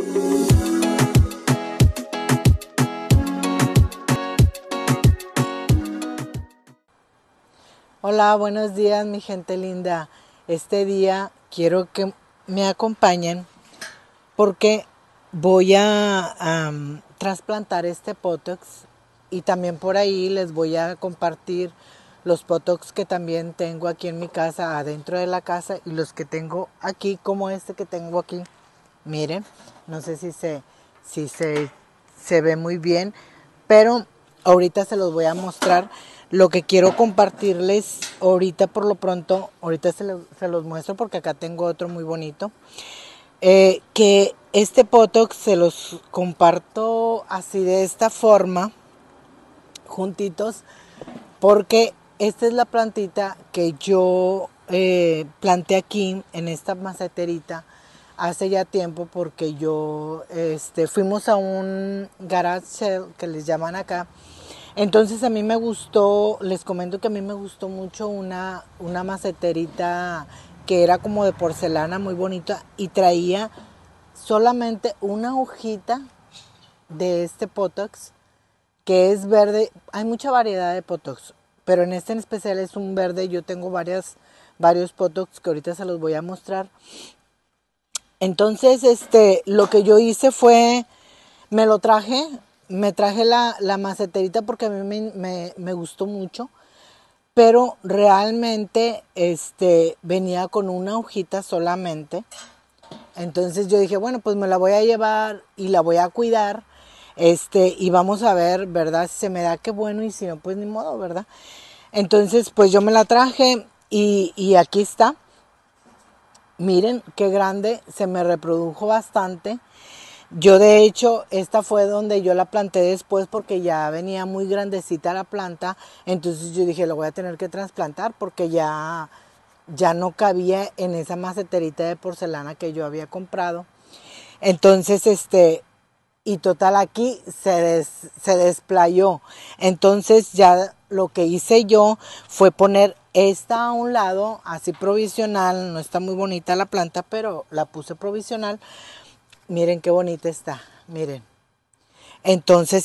Hola, buenos días mi gente linda. Este día quiero que me acompañen porque voy a trasplantar este Potox y también por ahí les voy a compartir los Potox que también tengo aquí en mi casa, adentro de la casa, y los que tengo aquí, como este que tengo aquí. Miren, no sé si se ve muy bien, pero ahorita se los voy a mostrar. Lo que quiero compartirles ahorita por lo pronto, ahorita se los muestro porque acá tengo otro muy bonito. Que este Potox se los comparto así de esta forma, juntitos, porque esta es la plantita que yo planté aquí en esta maceterita hace ya tiempo, porque yo fuimos a un garage sale que les llaman acá. Entonces a mí me gustó, les comento que a mí me gustó mucho una maceterita que era como de porcelana, muy bonita, y traía solamente una hojita de este Potox que es verde. Hay mucha variedad de Potox, pero en este en especial es un verde. Yo tengo varios Potox que ahorita se los voy a mostrar. Entonces, lo que yo hice fue, me traje la maceterita porque a mí me gustó mucho, pero realmente venía con una hojita solamente. Entonces yo dije, bueno, pues me la voy a llevar y la voy a cuidar, y vamos a ver, ¿verdad? Si se me da, qué bueno, y si no, pues ni modo, ¿verdad? Entonces, pues yo me la traje y aquí está. Miren qué grande, se me reprodujo bastante. Yo de hecho, esta fue donde yo la planté después porque ya venía muy grandecita la planta. Entonces yo dije, lo voy a tener que trasplantar porque ya no cabía en esa maceterita de porcelana que yo había comprado. Entonces, y total aquí se desplayó. Entonces ya lo que hice yo fue poner esta a un lado, así provisional. No está muy bonita la planta, pero la puse provisional. Miren qué bonita está, miren. Entonces,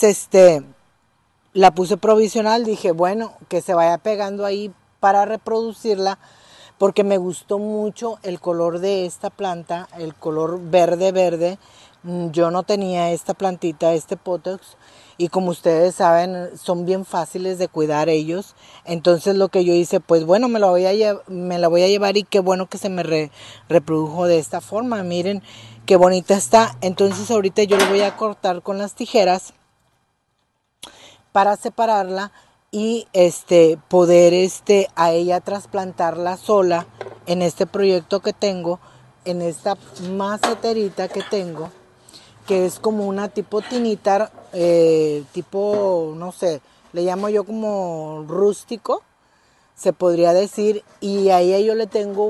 la puse provisional, dije, bueno, que se vaya pegando ahí para reproducirla, porque me gustó mucho el color de esta planta, el color verde. Yo no tenía esta plantita, este Potox, y como ustedes saben, son bien fáciles de cuidar ellos. Entonces lo que yo hice, pues bueno, me la voy a llevar, y qué bueno que se me reprodujo de esta forma. Miren qué bonita está. Entonces ahorita yo lo voy a cortar con las tijeras para separarla y poder a ella trasplantarla sola en este proyecto que tengo, en esta maceterita que tengo, que es como una tipo tinita, tipo, no sé, le llamo yo como rústico, se podría decir, y a ella yo le tengo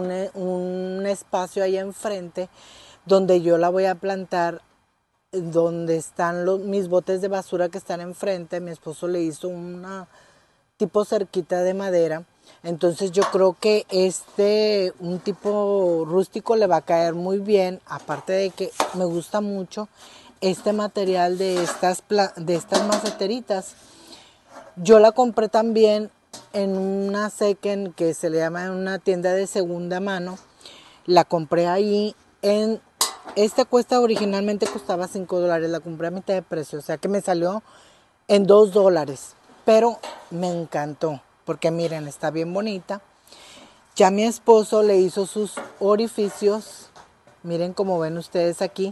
un espacio ahí enfrente donde yo la voy a plantar, donde están mis botes de basura que están enfrente. Mi esposo le hizo una tipo cerquita de madera. Entonces yo creo que un tipo rústico le va a caer muy bien. Aparte de que me gusta mucho este material de estas maceteritas. Yo la compré también en una second, que se le llama, en una tienda de segunda mano. La compré ahí en... originalmente costaba $5, la compré a mitad de precio, o sea que me salió en $2, pero me encantó, porque miren, está bien bonita. Ya mi esposo le hizo sus orificios, miren como ven ustedes aquí,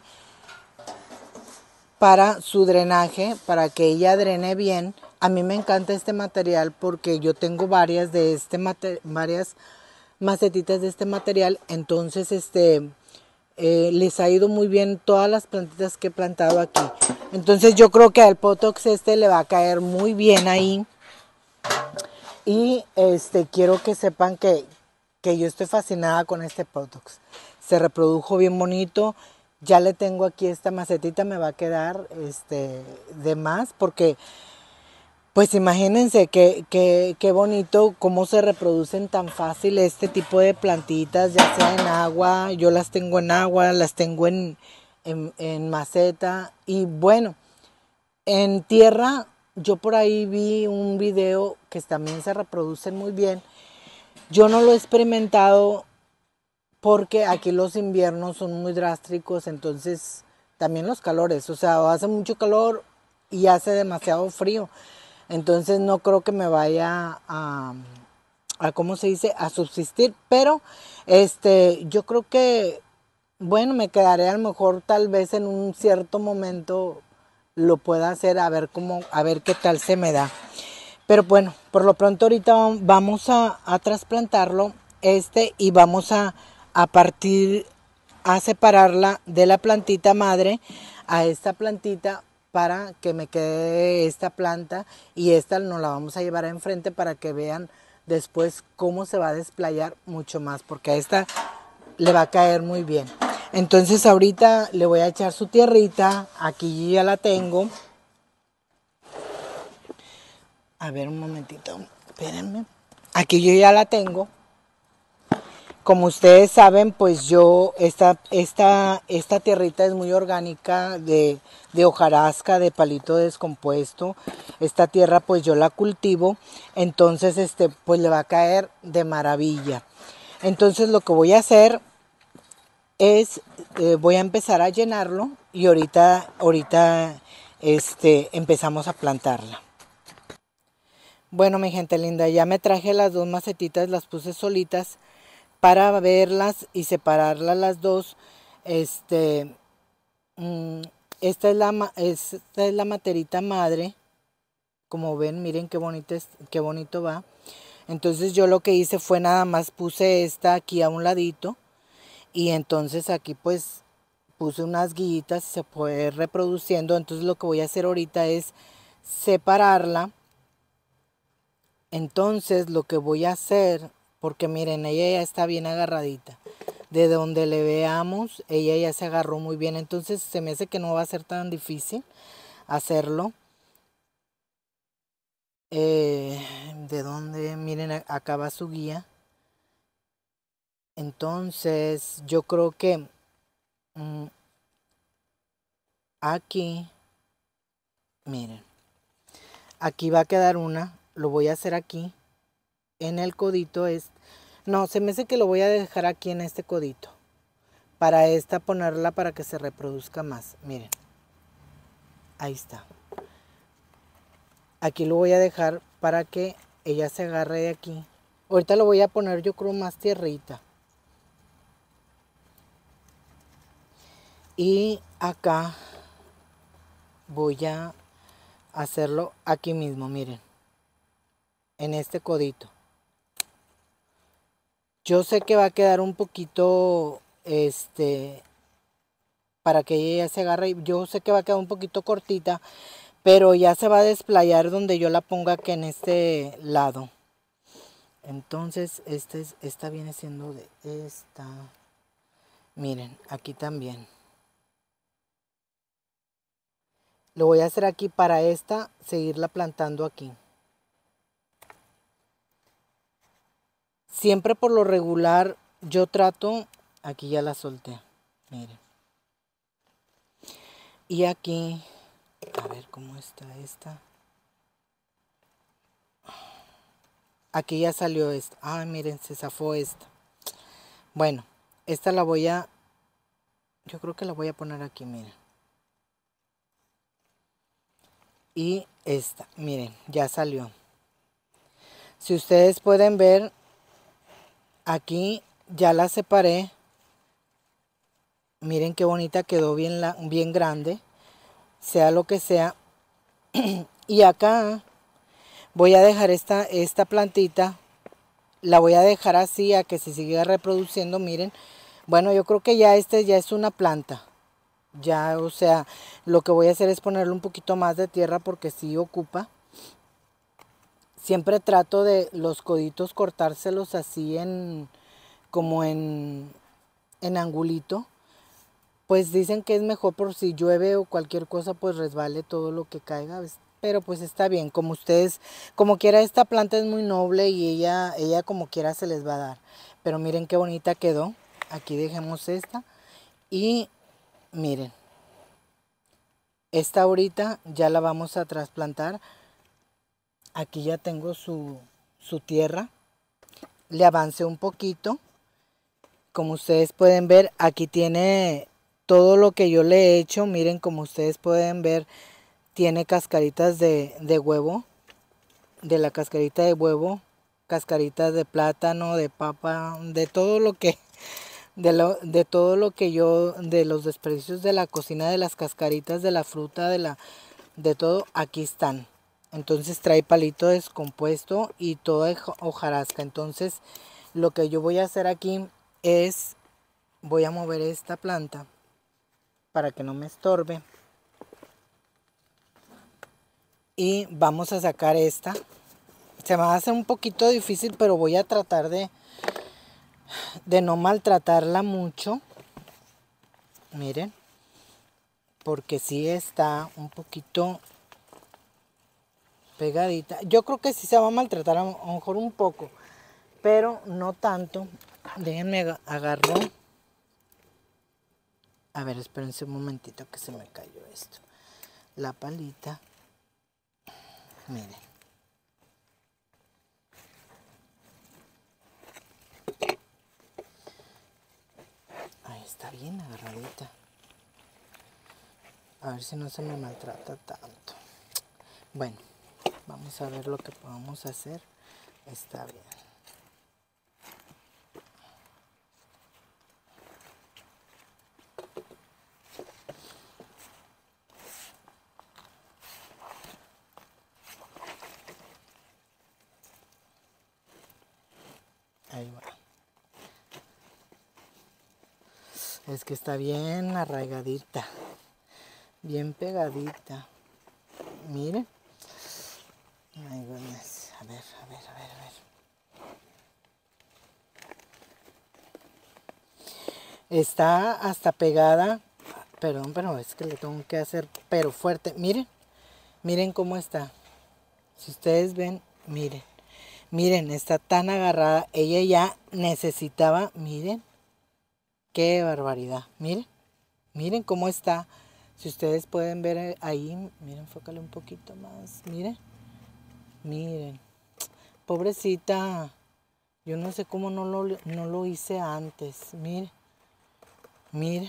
para su drenaje, para que ella drene bien. A mí me encanta este material porque yo tengo varias varias macetitas de este material. Entonces les ha ido muy bien todas las plantitas que he plantado aquí. Entonces yo creo que al Potox le va a caer muy bien ahí. Y quiero que sepan que yo estoy fascinada con este Potox. Se reprodujo bien bonito. Ya le tengo aquí esta macetita, me va a quedar de más, porque pues imagínense qué bonito cómo se reproducen tan fácil este tipo de plantitas, ya sea en agua. Yo las tengo en agua, las tengo en en maceta. Y bueno, en tierra, yo por ahí vi un video que también se reproducen muy bien. Yo no lo he experimentado porque aquí los inviernos son muy drásticos, entonces también los calores, o sea, hace mucho calor y hace demasiado frío. Entonces no creo que me vaya a ¿cómo se dice? A subsistir, pero yo creo que, bueno, me quedaré a lo mejor tal vez en un cierto momento lo pueda hacer, a ver cómo, a ver qué tal se me da. Pero bueno, por lo pronto ahorita vamos a trasplantarlo y vamos a partir, a separarla de la plantita madre a esta plantita para que me quede esta planta y esta nos la vamos a llevar a enfrente para que vean después cómo se va a desplayar mucho más, porque a esta le va a caer muy bien. Entonces ahorita le voy a echar su tierrita, aquí ya la tengo. A ver un momentito, espérenme. Aquí yo ya la tengo. Como ustedes saben, pues yo, esta tierrita es muy orgánica de hojarasca, de palito descompuesto. Esta tierra pues yo la cultivo, entonces pues le va a caer de maravilla. Entonces lo que voy a hacer es, voy a empezar a llenarlo y ahorita empezamos a plantarla. Bueno, mi gente linda, ya me traje las dos macetitas, las puse solitas para verlas y separarlas las dos. Esta es la materita madre. Como ven, miren qué bonito va. Entonces yo lo que hice fue nada más puse esta aquí a un ladito. Y entonces aquí pues puse unas guillitas y se puede ir reproduciendo. Entonces lo que voy a hacer ahorita es separarla. Entonces lo que voy a hacer, porque miren, ella ya está bien agarradita. De donde le veamos, ella ya se agarró muy bien. Entonces se me hace que no va a ser tan difícil hacerlo. De donde, miren, acá va su guía. Entonces yo creo que aquí, miren, aquí va a quedar una. Lo voy a hacer aquí, en el codito. No, se me hace que lo voy a dejar aquí en este codito. Para ponerla para que se reproduzca más. Miren, ahí está. Aquí lo voy a dejar para que ella se agarre de aquí. Ahorita lo voy a poner yo creo más tierrita. Y acá voy a hacerlo aquí mismo, miren. En este codito. Yo sé que va a quedar un poquito, para que ella se agarre. Yo sé que va a quedar un poquito cortita, pero ya se va a desplayar donde yo la ponga aquí en este lado. Entonces, esta viene siendo de esta. Miren, aquí también. Lo voy a hacer aquí para seguirla plantando aquí. Siempre por lo regular yo trato, aquí ya la solté, miren. Y aquí, a ver cómo está esta. Aquí ya salió esta. Ah, miren, se zafó esta. Bueno, esta yo creo que la voy a poner aquí, miren. Y esta, miren, ya salió. Si ustedes pueden ver, aquí ya la separé. Miren qué bonita quedó, bien grande, sea lo que sea. Y acá voy a dejar esta plantita, la voy a dejar así a que se siga reproduciendo, miren. Bueno, yo creo que ya ya es una planta. Ya, o sea, lo que voy a hacer es ponerle un poquito más de tierra porque sí ocupa. Siempre trato de los coditos cortárselos así como en angulito. Pues dicen que es mejor por si llueve o cualquier cosa, pues resbale todo lo que caiga. Pero pues está bien, como ustedes, como quiera, esta planta es muy noble y ella como quiera se les va a dar. Pero miren qué bonita quedó. Aquí dejemos esta. Y miren, Esta ahorita ya la vamos a trasplantar. Aquí ya tengo su tierra. Le avancé un poquito. Como ustedes pueden ver, aquí tiene todo lo que yo le he hecho. Miren, como ustedes pueden ver, tiene cascaritas de huevo. De la cascarita de huevo, cascaritas de plátano, de papa, de todo lo que... De todo lo que yo, de los desperdicios de la cocina, de las cascaritas, de la fruta, de todo, aquí están. Entonces trae palito descompuesto y toda hojarasca. Entonces lo que yo voy a hacer aquí es, voy a mover esta planta para que no me estorbe. Y vamos a sacar esta. Se me va a hacer un poquito difícil, pero voy a tratar de no maltratarla mucho. Miren, porque sí está un poquito pegadita. Yo creo que sí se va a maltratar, a lo mejor un poco, pero no tanto. Déjenme agarro. A ver, espérense un momentito que se me cayó esto. La palita. Miren. Ahí está bien agarradita. A ver si no se me maltrata tanto. Bueno, vamos a ver lo que podemos hacer. Está bien. Ahí va. Es que está bien arraigadita. Bien pegadita. Miren. Ay, goodness. A ver. Está hasta pegada. Perdón, pero es que le tengo que hacer, pero fuerte. Miren. Miren cómo está. Si ustedes ven, miren. Miren, está tan agarrada. Ella ya necesitaba, miren. Qué barbaridad. Miren. Miren cómo está. Si ustedes pueden ver ahí, miren, enfócale un poquito más. Miren. Miren. Pobrecita. Yo no sé cómo no lo hice antes. Miren. Miren.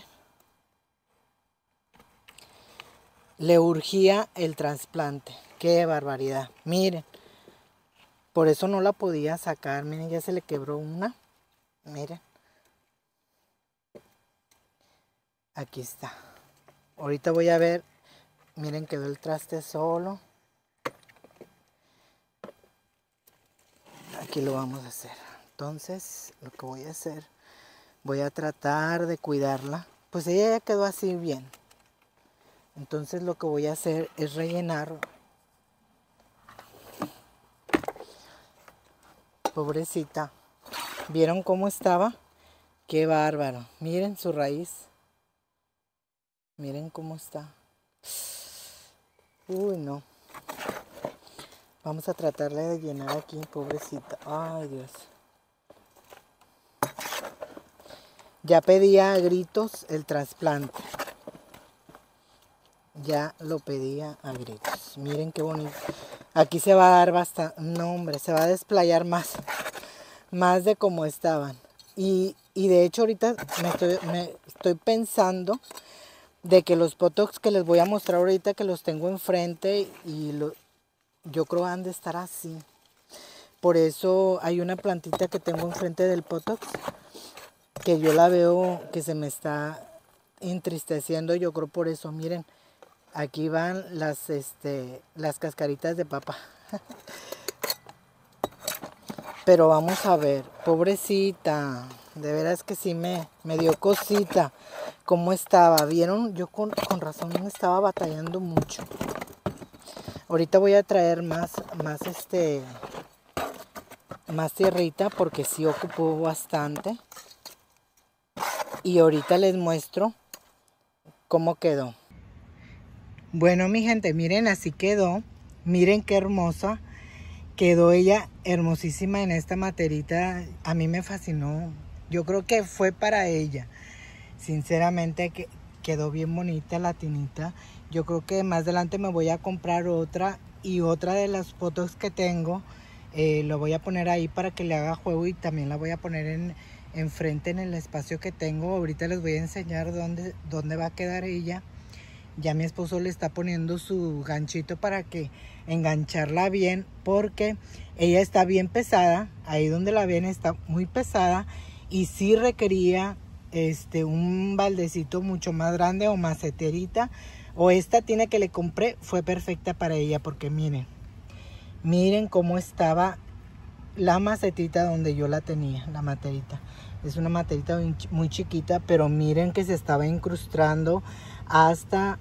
Le urgía el trasplante. Qué barbaridad. Miren. Por eso no la podía sacar. Miren, ya se le quebró una. Miren. Aquí está. Ahorita voy a ver. Miren, quedó el traste solo. Aquí lo vamos a hacer. Entonces, lo que voy a hacer, voy a tratar de cuidarla. Pues ella ya quedó así bien. Entonces lo que voy a hacer es rellenar. Pobrecita. ¿Vieron cómo estaba? Qué bárbaro. Miren su raíz. Miren cómo está. Uy, no. Vamos a tratarle de llenar aquí, pobrecita. Ay, Dios. Ya pedía a gritos el trasplante. Ya lo pedía a gritos. Miren qué bonito. Aquí se va a dar bastante. No, hombre, se va a desplayar más de como estaban. Y de hecho ahorita me estoy pensando de que los potox que les voy a mostrar ahorita, que los tengo enfrente, yo creo han de estar así. Por eso hay una plantita que tengo enfrente del potox, que yo la veo que se me está entristeciendo. Yo creo por eso, miren. Aquí van las cascaritas de papa. Pero vamos a ver, pobrecita, de veras que sí me dio cosita. ¿Cómo estaba? ¿Vieron? Yo con razón estaba batallando mucho. Ahorita voy a traer más tierrita porque sí ocupó bastante. Y ahorita les muestro cómo quedó. Bueno, mi gente, miren, así quedó. Miren qué hermosa. Quedó ella hermosísima en esta materita. A mí me fascinó. Yo creo que fue para ella. Sinceramente, quedó bien bonita la tinita. Yo creo que más adelante me voy a comprar otra, y otra de las fotos que tengo lo voy a poner ahí para que le haga juego, y también la voy a poner enfrente en el espacio que tengo. Ahorita les voy a enseñar dónde va a quedar ella. Ya mi esposo le está poniendo su ganchito para que engancharla bien, porque ella está bien pesada. Ahí donde la ven está muy pesada, y sí requería un baldecito mucho más grande, o maceterita, o esta tina que le compré fue perfecta para ella, porque miren cómo estaba la macetita donde yo la tenía. La materita es una materita muy chiquita, pero miren que se estaba incrustando hasta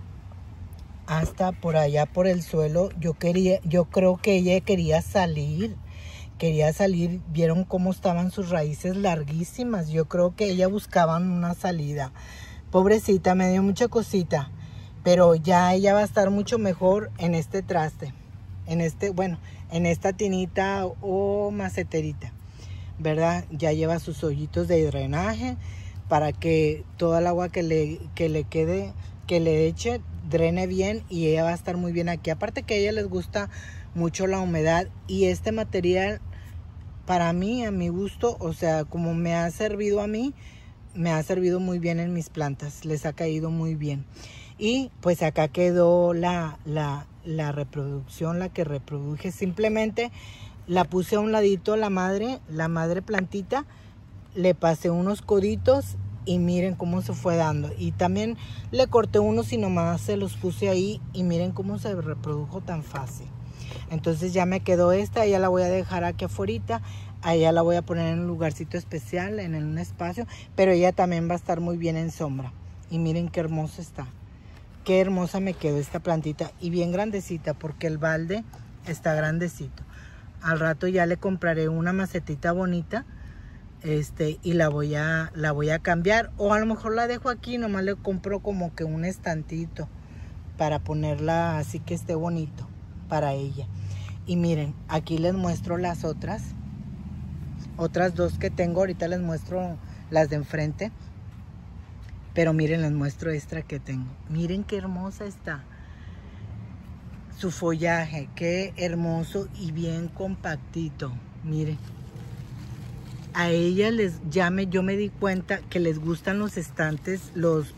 por allá por el suelo. Yo creo que ella quería salir. Vieron cómo estaban sus raíces larguísimas. Yo creo que ella buscaba una salida. Pobrecita, me dio mucha cosita, pero ya ella va a estar mucho mejor en este traste, en esta tinita o maceterita, ¿verdad? Ya lleva sus hoyitos de drenaje para que toda el agua que le quede, que le eche, drene bien, y ella va a estar muy bien aquí. Aparte que a ella les gusta mucho la humedad, y este material para mí, a mi gusto, o sea, como me ha servido a mí, me ha servido muy bien en mis plantas, les ha caído muy bien. Y pues acá quedó la reproducción, la que reproduje. Simplemente la puse a un ladito la madre plantita, le pasé unos coditos y miren cómo se fue dando. Y también le corté unos y nomás se los puse ahí, y miren cómo se reprodujo tan fácil. Entonces ya me quedó esta, ya la voy a dejar aquí afuera, allá la voy a poner en un lugarcito especial, en un espacio, pero ella también va a estar muy bien en sombra. Y miren qué hermosa está, qué hermosa me quedó esta plantita, y bien grandecita, porque el balde está grandecito. Al rato ya le compraré una macetita bonita, y la voy a cambiar, o a lo mejor la dejo aquí, nomás le compro como que un estantito para ponerla así que esté bonito para ella. Y miren, aquí les muestro las otras dos que tengo. Ahorita les muestro las de enfrente, pero miren, les muestro esta que tengo. Miren qué hermosa está su follaje, qué hermoso y bien compactito. Miren, a ella yo me di cuenta que les gustan los estantes,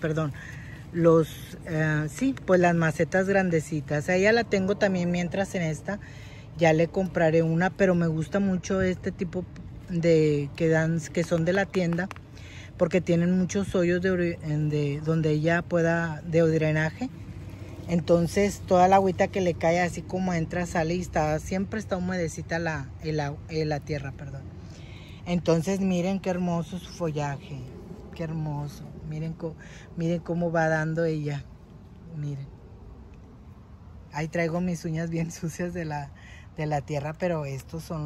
sí, pues las macetas grandecitas. A ella la tengo también, mientras en esta ya le compraré una, pero me gusta mucho este tipo que son de la tienda, porque tienen muchos hoyos donde ella pueda, de drenaje. Entonces toda la agüita que le cae, así como entra, sale, y siempre está humedecita la tierra, perdón. Entonces miren qué hermoso su follaje, qué hermoso. Miren cómo va dando ella. Miren. Ahí traigo mis uñas bien sucias de la tierra, pero estos son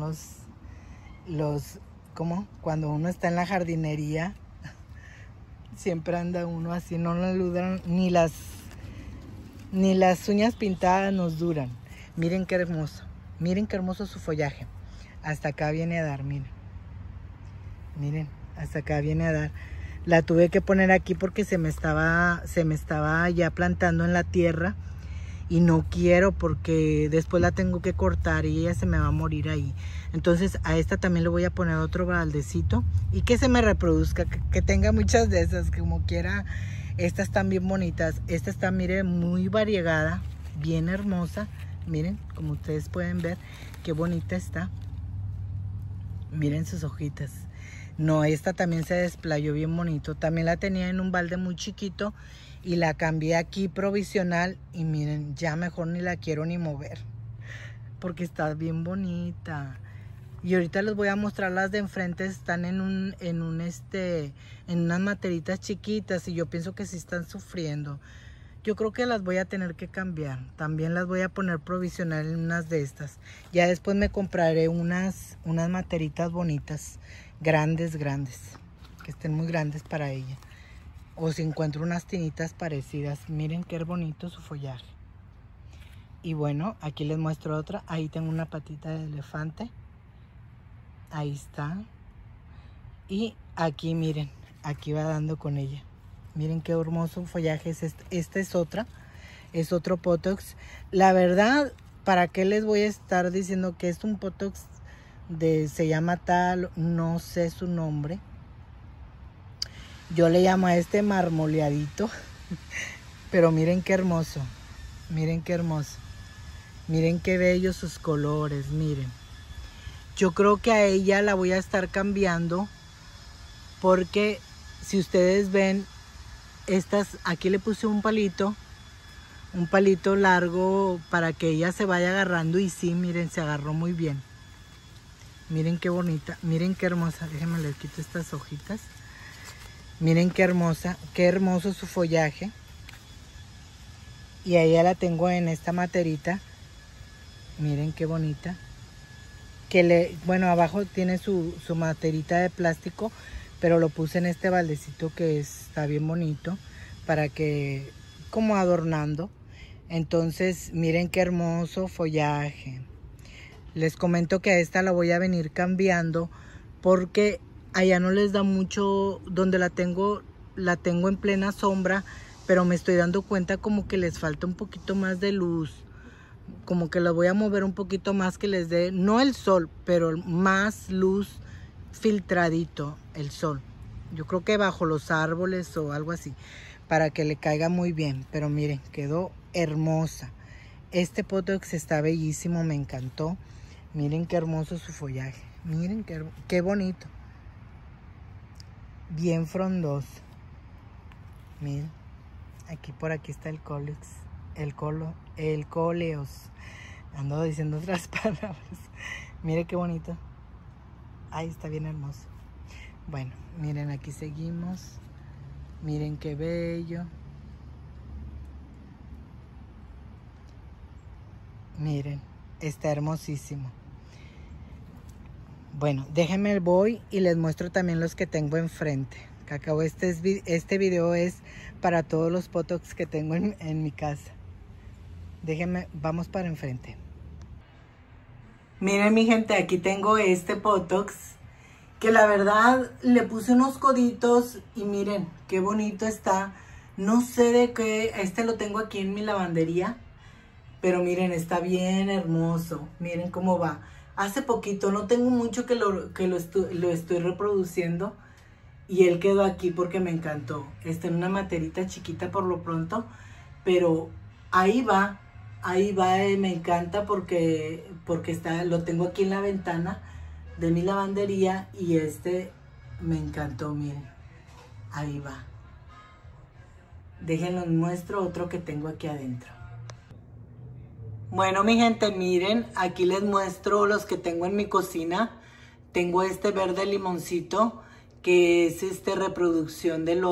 ¿cómo? Cuando uno está en la jardinería, siempre anda uno así, no le duran, ni las uñas pintadas nos duran. Miren qué hermoso su follaje. Hasta acá viene a dar, miren, hasta acá viene a dar. La tuve que poner aquí porque se me estaba ya plantando en la tierra, y no quiero, porque después la tengo que cortar y ella se me va a morir ahí. Entonces a esta también le voy a poner otro baldecito, y que se me reproduzca, que tenga muchas de esas, como quiera. Estas están bien bonitas. Esta está, miren, muy variegada, bien hermosa. Miren, como ustedes pueden ver, qué bonita está. Miren sus hojitas. No, esta también se desplayó bien bonito. También la tenía en un balde muy chiquito, y la cambié aquí provisional, y miren, ya mejor ni la quiero ni mover, porque está bien bonita. Y ahorita les voy a mostrar las de enfrente. Están en unas materitas chiquitas, y yo pienso que sí están sufriendo. Yo creo que las voy a tener que cambiar. También las voy a poner provisional en unas de estas. Ya después me compraré unas materitas bonitas, grandes, que estén muy grandes para ella. O si encuentro unas tinitas parecidas. Miren qué bonito su follaje. Y bueno, aquí les muestro otra. Ahí tengo una patita de elefante. Ahí está. Y aquí miren, aquí va dando con ella. Miren qué hermoso follaje es este. Esta es otra. Es otro Potox. La verdad, ¿para qué les voy a estar diciendo que es un Potox se llama tal? No sé su nombre. Yo le llamo a este marmoleadito. Pero miren qué hermoso. Miren qué hermoso. Miren qué bellos sus colores, miren. Yo creo que a ella la voy a estar cambiando porque si ustedes ven, aquí le puse un palito largo para que ella se vaya agarrando y sí, miren, se agarró muy bien. Miren qué bonita, miren qué hermosa. Déjenme les quito estas hojitas. Miren qué hermosa, qué hermoso su follaje. Y a ella la tengo en esta materita. Miren qué bonita. Bueno, abajo tiene su materita de plástico, pero lo puse en este baldecito que está bien bonito para que, como adornando. Entonces, miren qué hermoso follaje. Les comento que a esta la voy a venir cambiando porque allá no les da mucho, donde la tengo en plena sombra, pero me estoy dando cuenta como que les falta un poquito más de luz. Como que la voy a mover un poquito más, que les dé, no el sol, pero más luz filtradito el sol. Yo creo que bajo los árboles o algo así, para que le caiga muy bien. Pero miren, quedó hermosa. Este Potox está bellísimo, me encantó. Miren qué hermoso su follaje. Miren qué bonito. Bien frondoso. Miren, por aquí está el Colex. El Coleos. Ando diciendo otras palabras. Mire qué bonito. Ahí está bien hermoso. Bueno, miren, aquí seguimos. Miren qué bello. Miren, está hermosísimo. Bueno, déjenme voy y les muestro también los que tengo enfrente. Que acabo este video es para todos los Potox que tengo en mi casa. Déjenme, vamos para enfrente. Miren mi gente, aquí tengo este Potox que la verdad le puse unos coditos y miren qué bonito está. No sé de qué, lo tengo aquí en mi lavandería, pero miren, está bien hermoso. Miren cómo va. Hace poquito, no tengo mucho que lo estoy reproduciendo y él quedó aquí porque me encantó. Está en una materita chiquita por lo pronto, pero ahí va. Me encanta porque lo tengo aquí en la ventana de mi lavandería y me encantó, miren, ahí va. Déjenlos muestro otro que tengo aquí adentro. Bueno, mi gente, miren, aquí les muestro los que tengo en mi cocina. Tengo este verde limoncito, que es reproducción de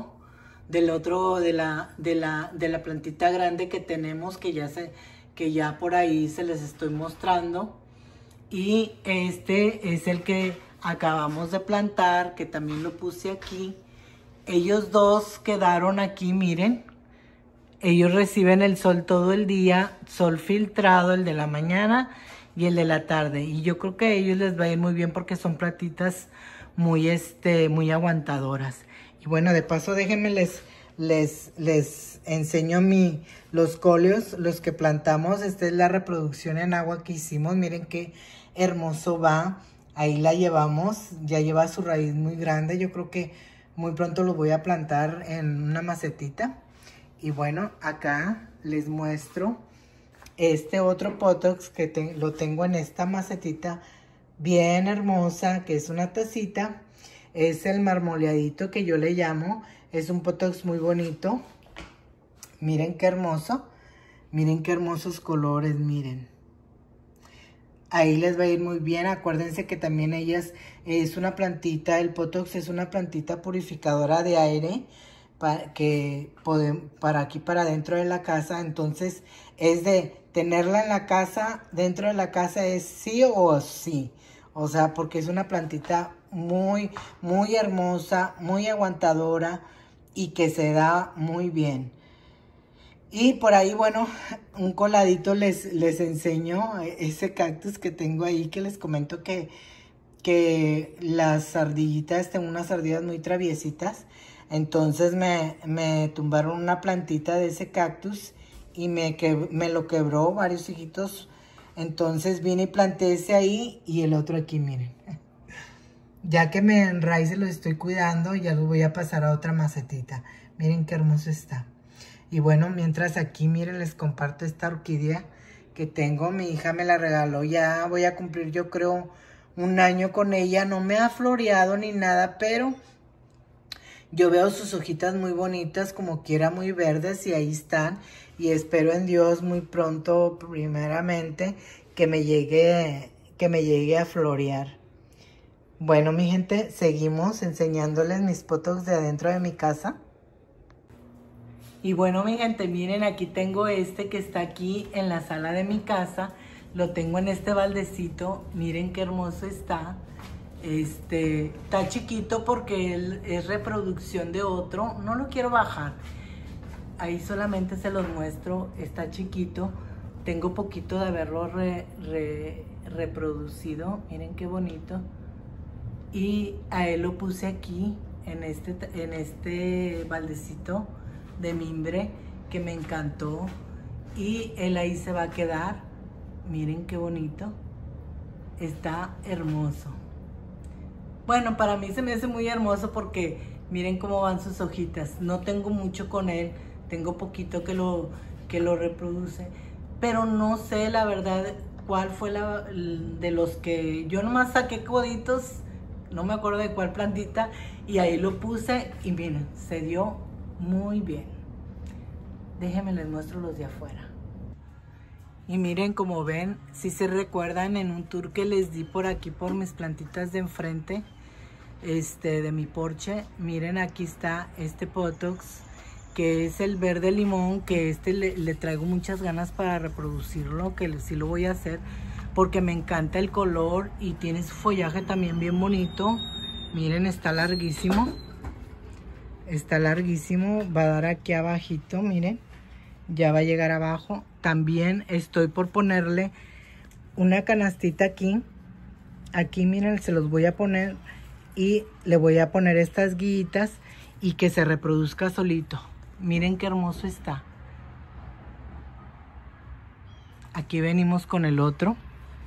la plantita grande que tenemos, que ya por ahí se les estoy mostrando. Y este es el que acabamos de plantar, que también lo puse aquí. Ellos dos quedaron aquí, miren. Ellos reciben el sol todo el día, sol filtrado, el de la mañana y el de la tarde. Y yo creo que a ellos les va a ir muy bien porque son plantitas muy aguantadoras. Y bueno, de paso déjenme les enseño los coleos, los que plantamos. Esta es la reproducción en agua que hicimos. Miren qué hermoso va. Ahí la llevamos. Ya lleva su raíz muy grande. Yo creo que muy pronto lo voy a plantar en una macetita. Y bueno, acá les muestro este otro Potox que lo tengo en esta macetita bien hermosa, que es una tacita. Es el marmoleadito que yo le llamo. Es un Potox muy bonito. Miren qué hermoso. Miren qué hermosos colores, miren. Ahí les va a ir muy bien. Acuérdense que también es una plantita, el Potox es una plantita purificadora de aire para aquí, para dentro de la casa. Entonces es de tenerla en la casa, dentro de la casa es sí o sí. O sea, porque es una plantita muy hermosa, muy aguantadora y que se da muy bien. Y por ahí, bueno, un coladito les enseño ese cactus que tengo ahí, que les comento que las ardillitas, tengo unas ardillas muy traviesitas. Entonces me tumbaron una plantita de ese cactus y me lo quebró varios hijitos. Entonces vine y planté ese ahí y el otro aquí, miren. Ya que me enraice los estoy cuidando, ya los voy a pasar a otra macetita. Miren qué hermoso está. Y bueno, mientras aquí, miren, les comparto esta orquídea que tengo. Mi hija me la regaló, ya voy a cumplir yo creo un año con ella. No me ha floreado ni nada, pero yo veo sus hojitas muy bonitas, como quiera muy verdes, y ahí están. Y espero en Dios muy pronto, primeramente, que me llegue a florear. Bueno, mi gente, seguimos enseñándoles mis potos de adentro de mi casa. Y bueno, mi gente, miren, aquí tengo este que está aquí en la sala de mi casa. Lo tengo en este baldecito. Miren qué hermoso está. Está chiquito porque él es reproducción de otro. No lo quiero bajar. Ahí solamente se los muestro. Está chiquito. Tengo poquito de haberlo reproducido. Miren qué bonito. Y a él lo puse aquí, en este baldecito de mimbre, que me encantó. Y él ahí se va a quedar. Miren qué bonito. Está hermoso. Bueno, para mí se me hace muy hermoso porque miren cómo van sus hojitas. No tengo mucho con él. Tengo poquito que lo reproduce. Pero no sé la verdad cuál fue de los que yo nomás saqué coditos. No me acuerdo de cuál plantita, y ahí lo puse y miren, se dio muy bien. Déjenme les muestro los de afuera. Y miren, como ven, si se recuerdan en un tour que les di por aquí por mis plantitas de enfrente, de mi porche, miren, aquí está este Potox, que es el verde limón, que le traigo muchas ganas para reproducirlo, que sí lo voy a hacer, porque me encanta el color y tiene su follaje también bien bonito. Miren, está larguísimo. Está larguísimo. Va a dar aquí abajito, miren. Ya va a llegar abajo. También estoy por ponerle una canastita aquí. Aquí, miren, se los voy a poner. Y le voy a poner estas guiitas y que se reproduzca solito. Miren qué hermoso está. Aquí venimos con el otro.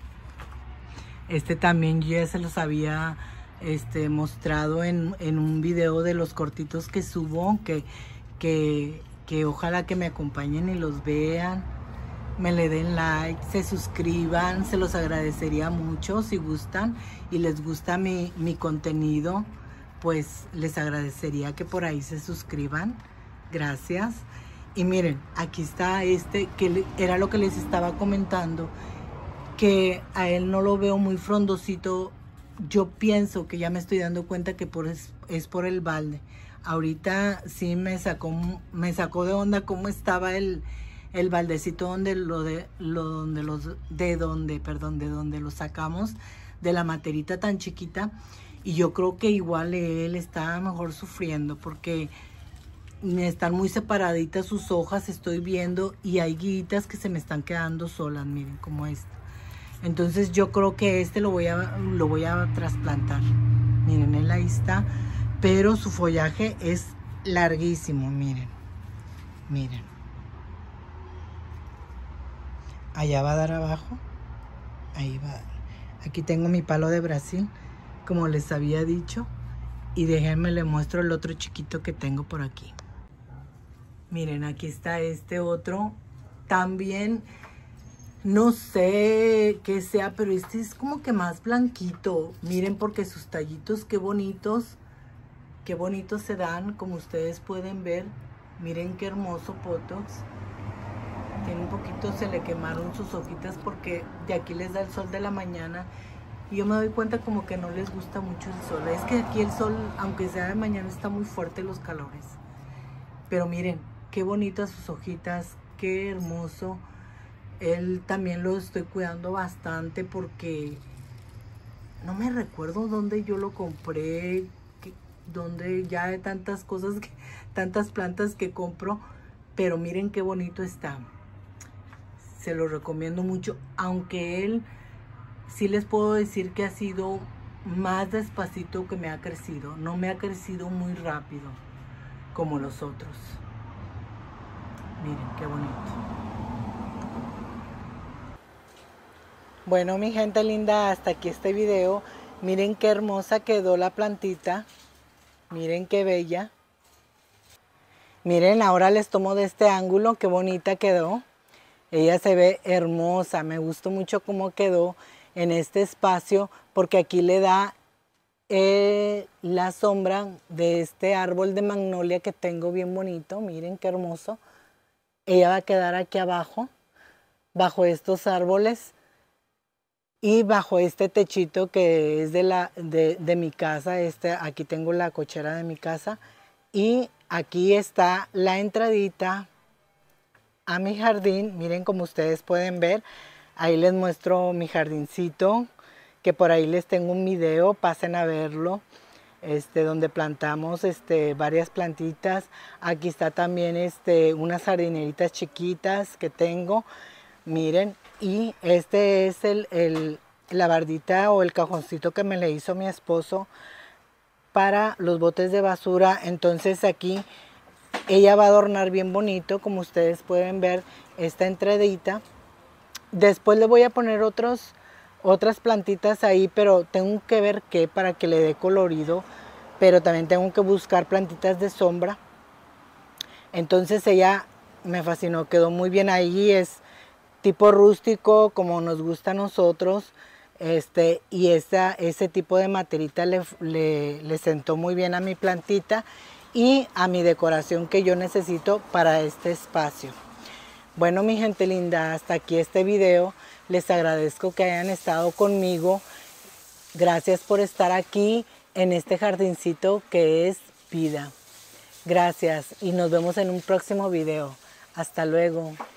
También ya se los había mostrado en un video de los cortitos que subo, que ojalá que me acompañen y los vean, me le den like, se suscriban, se los agradecería mucho si gustan y les gusta mi contenido, pues les agradecería que por ahí se suscriban. Gracias. Y miren, aquí está que era lo que les estaba comentando, que a él no lo veo muy frondosito. Yo pienso que ya me estoy dando cuenta que es por el balde. Ahorita sí me sacó de onda cómo estaba el baldecito donde lo sacamos de la materita tan chiquita. Y yo creo que igual él está mejor sufriendo porque están muy separaditas sus hojas, estoy viendo, y hay guitas que se me están quedando solas, miren, como esta. Entonces yo creo que lo voy a trasplantar. Miren, él ahí está, pero su follaje es larguísimo, miren. Miren. Allá va a dar abajo. Ahí va. Aquí tengo mi palo de Brasil, como les había dicho. Y déjenme le muestro el otro chiquito que tengo por aquí. Miren, aquí está este otro. También no sé qué sea, pero es como que más blanquito. Miren, porque sus tallitos, qué bonitos se dan, como ustedes pueden ver. Miren qué hermoso Potox. Tiene un poquito, se le quemaron sus hojitas porque de aquí les da el sol de la mañana. Y yo me doy cuenta como que no les gusta mucho el sol. Es que aquí el sol, aunque sea de mañana, está muy fuerte los calores. Pero miren, qué bonitas sus hojitas, qué hermoso. Él también lo estoy cuidando bastante porque no me recuerdo dónde yo lo compré, donde ya hay tantas cosas, tantas plantas que compro, pero miren qué bonito está. Se lo recomiendo mucho, aunque él sí les puedo decir que ha sido más despacito que me ha crecido, no me ha crecido muy rápido. como los otros. Miren qué bonito. Bueno, mi gente linda, hasta aquí este video. Miren qué hermosa quedó la plantita. Miren qué bella. Miren, ahora les tomo de este ángulo, qué bonita quedó. Ella se ve hermosa, me gustó mucho cómo quedó en este espacio, porque aquí le da la sombra de este árbol de magnolia que tengo bien bonito. Miren qué hermoso. Ella va a quedar aquí abajo, bajo estos árboles y bajo este techito que es de mi casa. Aquí tengo la cochera de mi casa y aquí está la entradita a mi jardín. Miren, como ustedes pueden ver, ahí les muestro mi jardincito, que por ahí les tengo un video, pasen a verlo, donde plantamos varias plantitas. Aquí está también unas jardineritas chiquitas que tengo, miren, y este es la bardita o el cajoncito que me le hizo mi esposo para los botes de basura. Entonces aquí ella va a adornar bien bonito, como ustedes pueden ver, esta entradita. Después le voy a poner otras plantitas ahí, pero tengo que ver qué para que le dé colorido. Pero también tengo que buscar plantitas de sombra. Entonces ella me fascinó, quedó muy bien ahí. Es tipo rústico, como nos gusta a nosotros. Y ese tipo de materita le sentó muy bien a mi plantita y a mi decoración que yo necesito para este espacio. Bueno, mi gente linda, hasta aquí este video. Les agradezco que hayan estado conmigo. Gracias por estar aquí en este jardincito que es vida. Gracias y nos vemos en un próximo video. Hasta luego.